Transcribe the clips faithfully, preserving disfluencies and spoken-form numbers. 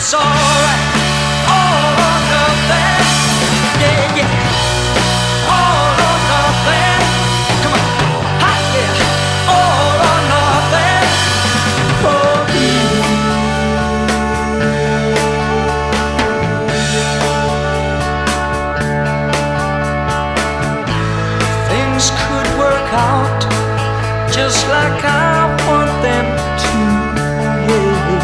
it's alright. All or nothing. Yeah, yeah. All or nothing. Come on. Ha, yeah. All or nothing for me. Things could work out just like I want them to, yeah.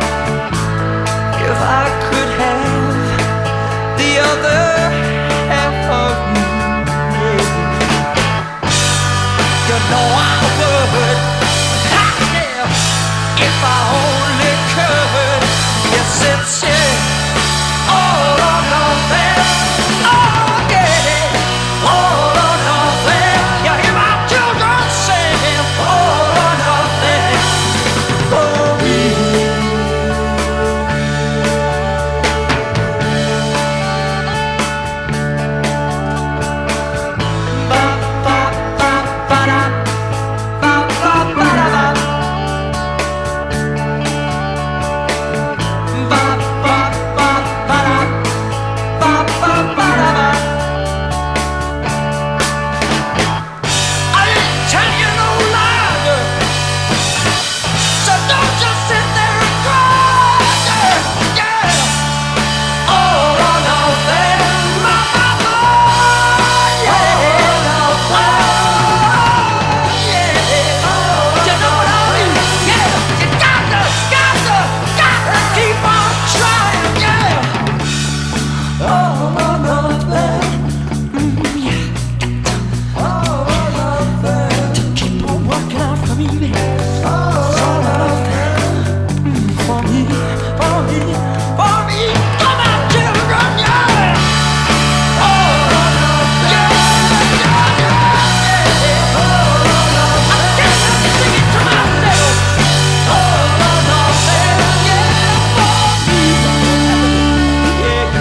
If I could have the other half of you, yeah. You know I would, ha, yeah. If I only could. Yes, it's yeah. All or nothing. Oh yeah. All or nothing. You hear my children sing. All or nothing for me. Ba ba ba ba da. Ba ba ba da ba. Ba ba ba ba da. Ba ba ba da ba. I didn't tell you no lie, girl. So don't just sit there and cry, yeah, yeah. All or nothing, my mama, yeah. Oh, yeah. You know what I mean? Yeah. You gotta, gotta, gotta keep on trying, yeah. All or nothing. Mm, yeah. All or nothing. To keep on working out for me, baby. All or nothing. Mm, for me, for me, for me. Come on, children, yeah. All or nothing. Yeah, yeah, yeah, yeah. All or nothing. I can't help but sing it to myself. All or nothing, yeah, for me, yeah.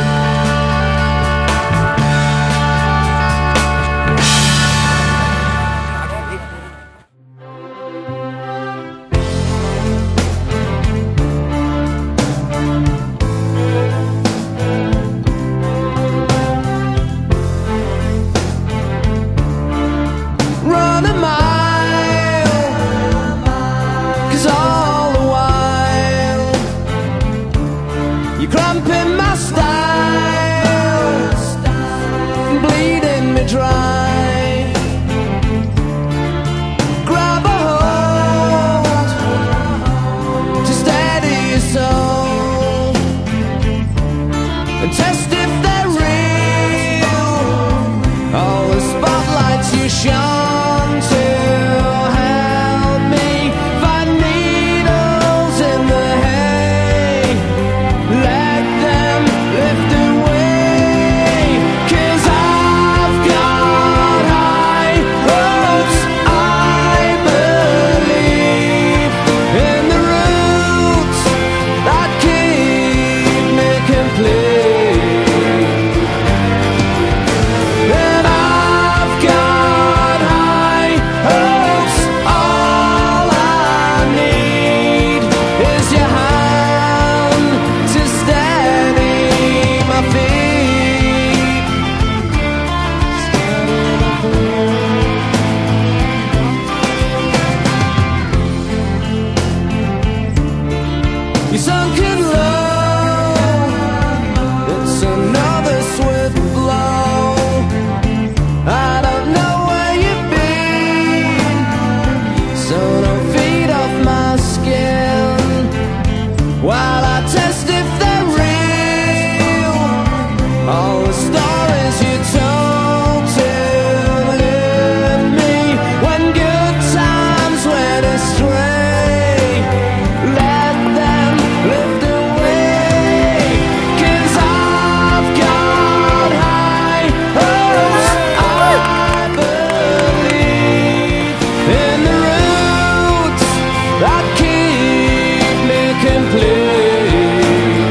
Run a mile, 'cause all the while you're cramping my style, bleeding me dry. Grab a hold to steady your soul and test if they're real. All the spotlights you shone to help me find needles in the hay. Let them lift away, 'cause I've got high hopes. I believe in the roots that keep me complete. And I've got high hopes. All I need is your hand to steady my feet. Steady my feet. You're sunken low. It's another swift blow. I don't know where you've been, so don't feed off my skin while I test if they're real. All the stories you told to lift me when good times went astray. Let them lift away, 'cause I've got high hopes. I believe in the roots that keep me complete.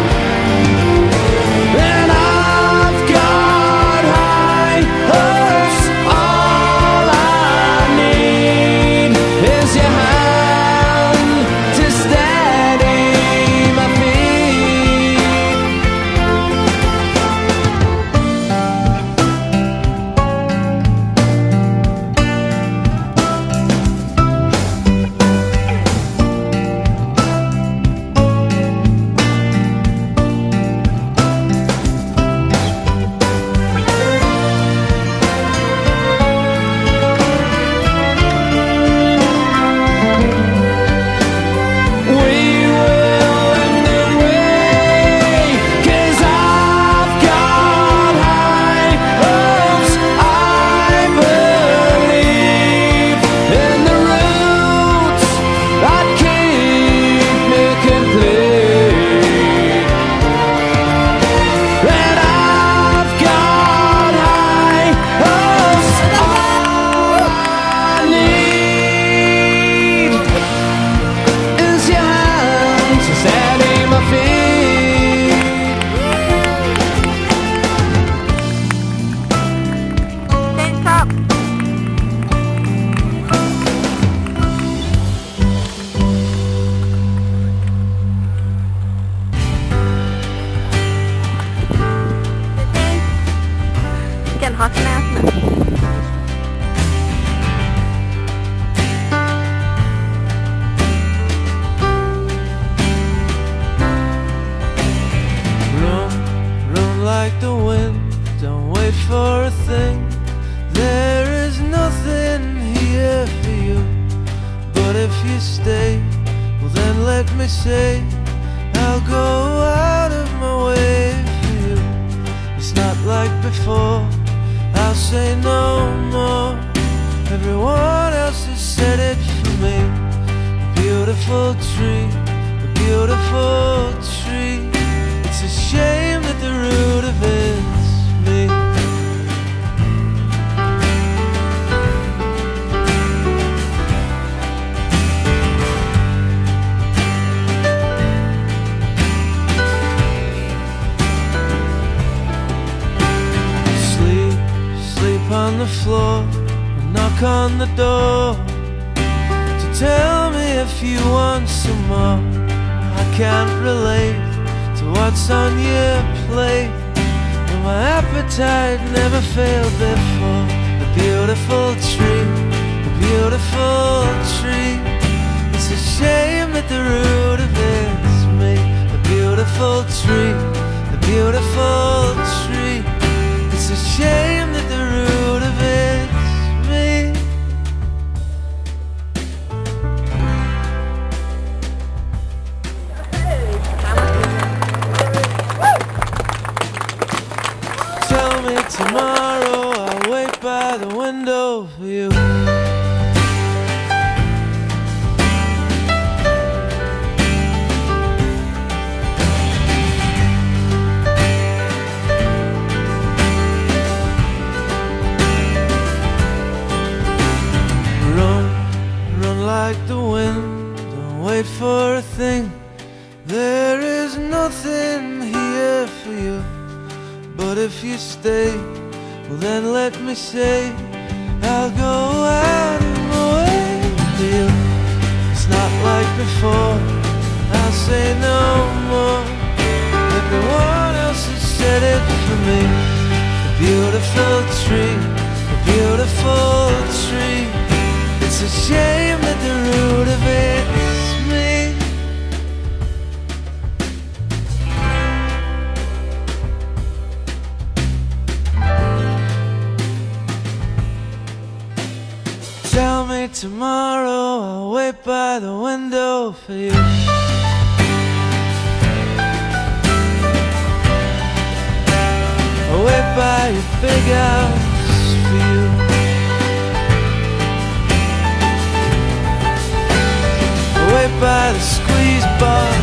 And I've got high hopes. All I need is your hand to steady my feet. ha Kynaston. Like the wind, don't wait for a thing. There is nothing here for you. But if you stay, well then let me say, I'll go out of my way for you. It's not like before, I'll say no more. Everyone else has said it for me. A beautiful tree, a beautiful tree. It's a shame that the root of it's me. Sleep, sleep on the floor, and knock on the door to tell me if you want some more. I can't relate to what's on your plate, but my appetite never failed before. A beautiful tree, a beautiful tree. It's a shame that the root of it's me. A beautiful tree, a beautiful tree. It's a shame that the root of it's me. Tomorrow I'll wait by the window for you. Run, run like the wind, don't wait for a thing. There is nothing here for you. But if you stay, well then let me say, I'll go out of my way for you. It's not like before, I'll say no more. Everyone else has said it for me. A beautiful tree, a beautiful tree. It's a shame that the root of it's me. Tell me tomorrow, I'll wait by the window for you. I'll wait by your big house for you. I'll wait by the squeeze bar